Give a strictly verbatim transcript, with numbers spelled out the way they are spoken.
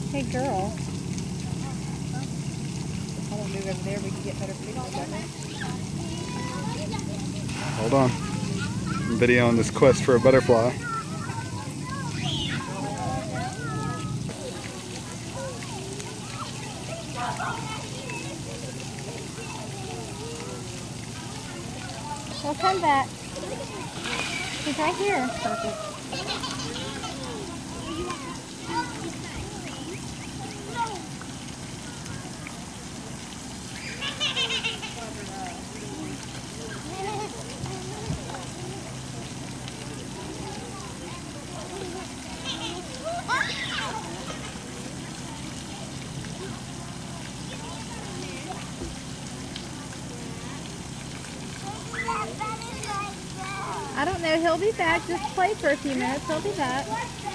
Hey, girl. I want to move over there. We can get better pictures of it. Hold on. I'm videoing this quest for a butterfly. Well, come back. He's right here. Perfect. I don't know. He'll be back. Just play for a few minutes. He'll be back.